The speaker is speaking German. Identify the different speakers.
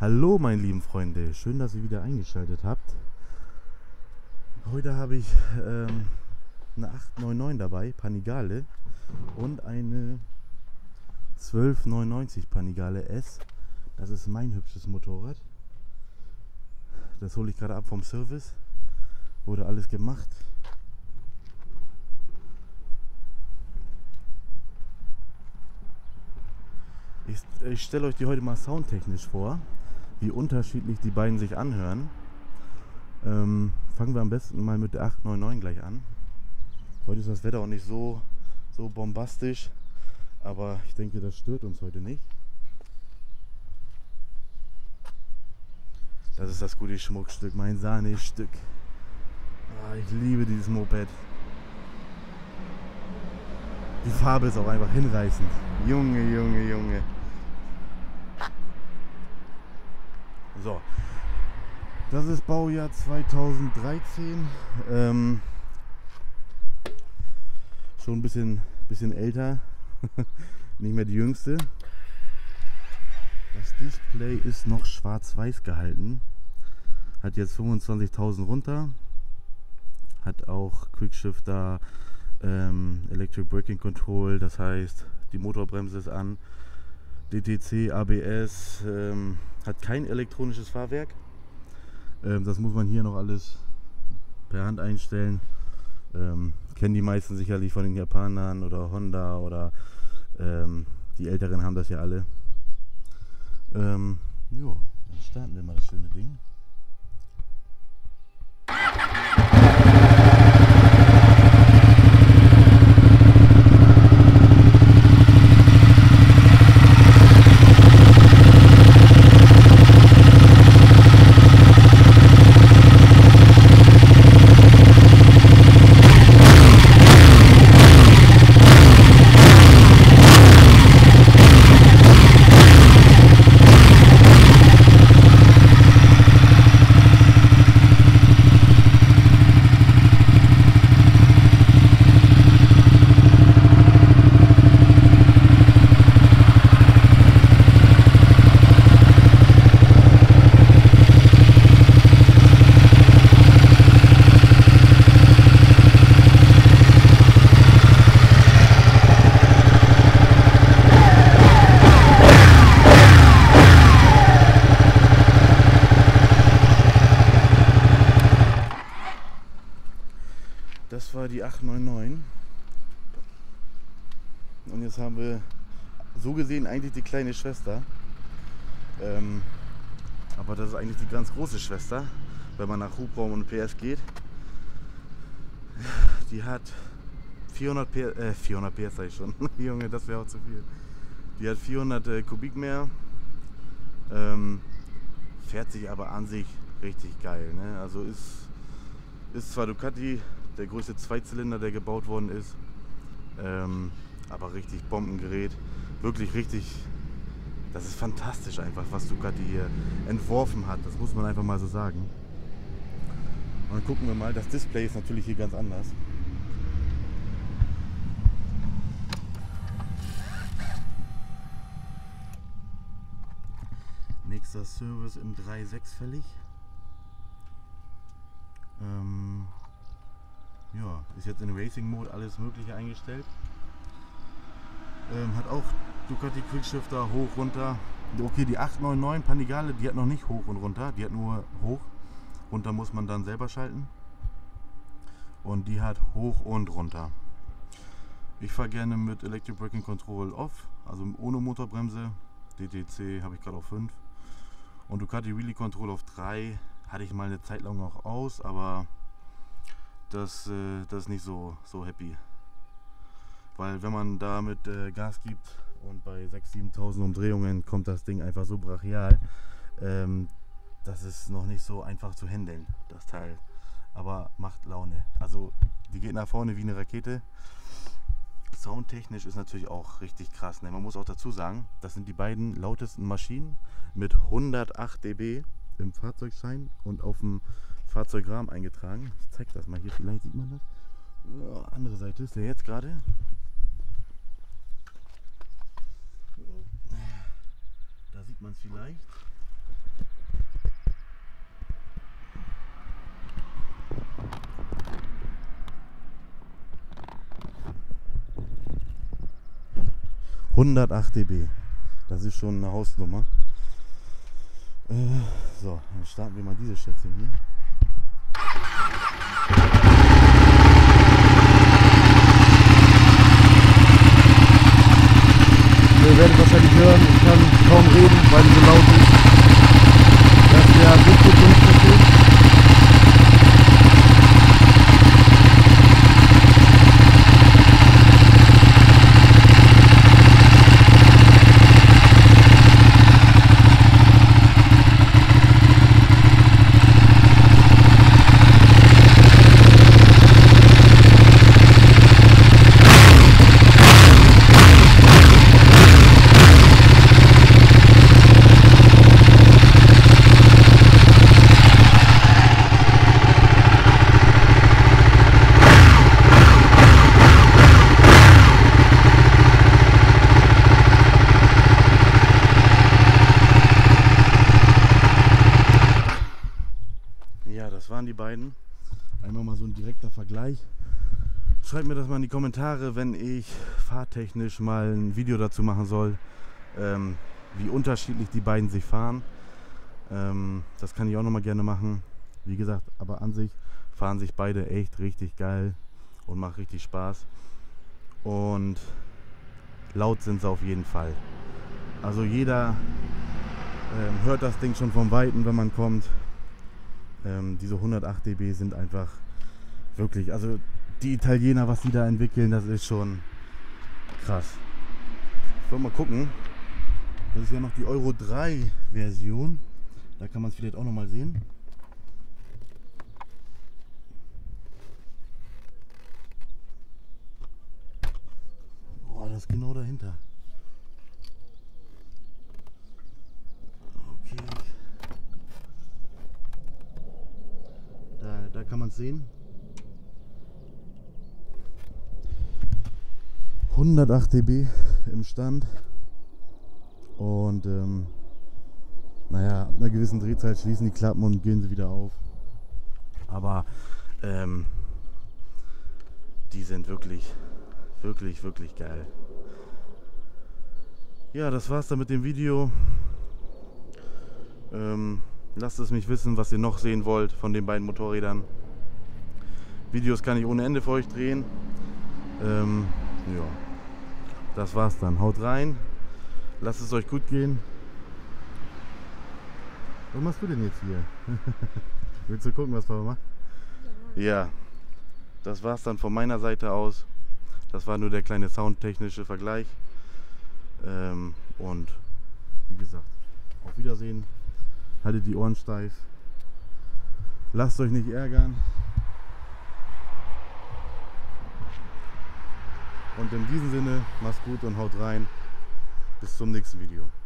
Speaker 1: Hallo meine lieben Freunde, schön, dass ihr wieder eingeschaltet habt. Heute habe ich eine 899 dabei, Panigale, und eine 1299 Panigale S. Das ist mein hübsches Motorrad. Das hole ich gerade ab vom Service. Wurde alles gemacht. Ich stelle euch die heute mal soundtechnisch vor, wie unterschiedlich die beiden sich anhören. Fangen wir am besten mal mit der 899 gleich an. Heute ist das Wetter auch nicht so bombastisch, aber ich denke, das stört uns heute nicht. Das ist das gute Schmuckstück, mein Sahnestück. Ich liebe dieses Moped. Die Farbe ist auch einfach hinreißend. Junge. So, das ist Baujahr 2013. Schon ein bisschen älter. Nicht mehr die jüngste. Das Display ist noch schwarz-weiß gehalten. Hat jetzt 25.000 runter. Hat auch Quickshifter, Electric Braking Control, das heißt, die Motorbremse ist an. DTC, ABS, hat kein elektronisches Fahrwerk. Das muss man hier noch alles per Hand einstellen. Kennen die meisten sicherlich von den Japanern oder Honda oder die Älteren haben das ja alle. Dann starten wir mal das schöne Ding. Das war die 899. Und jetzt haben wir so gesehen eigentlich die kleine Schwester. Aber das ist eigentlich die ganz große Schwester, wenn man nach Hubraum und PS geht. Die hat 400 PS sag ich schon. Junge, das wäre auch zu viel. Die hat 400 Kubik mehr. Fährt sich aber an sich richtig geil. Ne? Also ist zwar Ducati, der größte Zweizylinder, der gebaut worden ist, aber richtig Bombengerät, wirklich richtig, das ist fantastisch einfach, was Ducati hier entworfen hat, das muss man einfach mal so sagen. Und dann gucken wir mal, das Display ist natürlich hier ganz anders. Nächster Service in 3.6 fällig. Ist jetzt in Racing Mode alles mögliche eingestellt. Hat auch Ducati Quickshifter hoch, runter. Okay, die 899 Panigale, die hat noch nicht hoch und runter, die hat nur hoch. Runter muss man dann selber schalten. Und die hat hoch und runter. Ich fahre gerne mit Electric Braking Control off, also ohne Motorbremse. DTC habe ich gerade auf 5. Und Ducati Wheelie Control auf 3 hatte ich mal eine Zeit lang auch aus, aber das ist nicht so happy. Weil wenn man damit Gas gibt und bei 6.000, 7.000 Umdrehungen kommt das Ding einfach so brachial, das ist noch nicht so einfach zu handeln, das Teil. Aber macht Laune. Also die geht nach vorne wie eine Rakete. Soundtechnisch ist natürlich auch richtig krass. Ne? Man muss auch dazu sagen, das sind die beiden lautesten Maschinen mit 108 dB im Fahrzeugschein und auf dem Fahrzeugrahmen eingetragen. Ich zeige das mal hier, vielleicht sieht man das. Ja, andere Seite ist der jetzt gerade. Da sieht man es vielleicht. 108 dB. Das ist schon eine Hausnummer. So, dann starten wir mal diese Schätzchen hier. Ihr werdet wahrscheinlich hören, ich kann kaum reden, weil die so laut ist. Das ist der Mikrofonstiefel. Ja, das waren die beiden. Einmal mal so ein direkter Vergleich. Schreibt mir das mal in die Kommentare, wenn ich fahrtechnisch mal ein Video dazu machen soll, wie unterschiedlich die beiden sich fahren. Das kann ich auch noch mal gerne machen. Wie gesagt, aber an sich fahren sich beide echt richtig geil und macht richtig Spaß. Und laut sind sie auf jeden Fall. Also jeder hört das Ding schon vom Weiten, wenn man kommt. Diese 108 dB sind einfach wirklich, also die Italiener, was die da entwickeln, das ist schon krass. Ich will mal gucken, das ist ja noch die Euro 3 Version, da kann man es vielleicht auch noch mal sehen. Boah, das ist genau dahinter. Okay. Da kann man es sehen. 108 dB im Stand. Und naja, ab einer gewissen Drehzahl schließen die Klappen und gehen sie wieder auf. Aber die sind wirklich geil. Ja, das war's dann mit dem Video. Lasst es mich wissen, was ihr noch sehen wollt von den beiden Motorrädern. Videos kann ich ohne Ende für euch drehen. Ja, das war's dann. Haut rein. Lasst es euch gut gehen. Was machst du denn jetzt hier? Willst du gucken, was Papa macht? Ja, das war's dann von meiner Seite aus. Das war nur der kleine soundtechnische Vergleich. Und wie gesagt, auf Wiedersehen. Haltet die Ohren steif. Lasst euch nicht ärgern. Und in diesem Sinne, macht's gut und haut rein. Bis zum nächsten Video.